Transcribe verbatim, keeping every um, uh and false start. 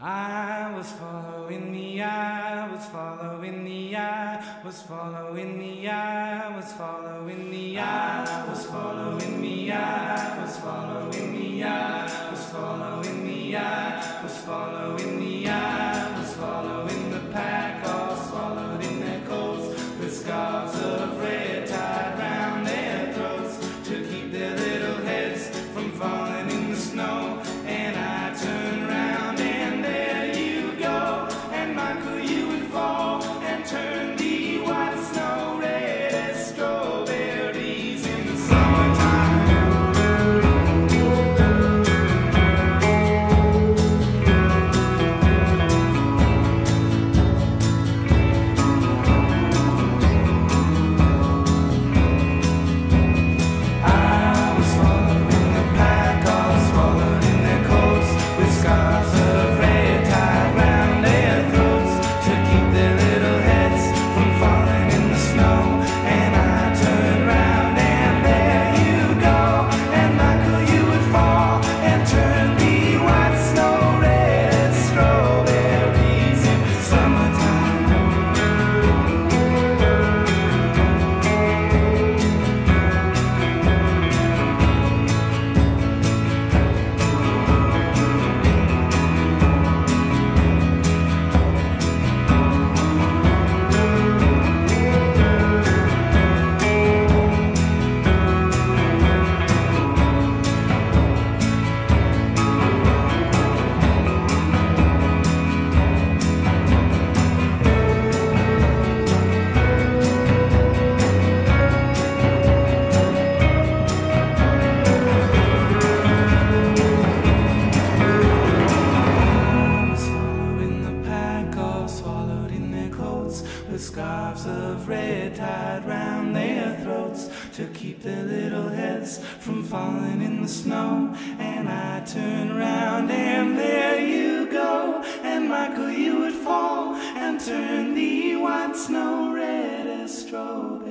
I was following the eye, was following the eye, was following the eye, was following the eye, was following the eye, was following the eye, was following the eye, was following the eye, was following the pack, all swallowed in their coats, with scarves of red tied round their throats to keep their little heads from falling in the snow. And I turned round and there you go, and Michael, you would fall and turn the white snow red as strawberries in the summertime. I was following the pack, all swallowed in their coats, with scarves of red tied round their throats to keep their little heads from falling in the snow. And I turned round and there you go, and Michael, you would fall and turn the white snow red as strawberries in summertime. I was following the pack, all swallowed in their coats, with scarves of red tied round their throats to keep their little heads from falling in the snow. And I turned round and there you go, and Michael, you would fall and turn the white snow red as strawberries.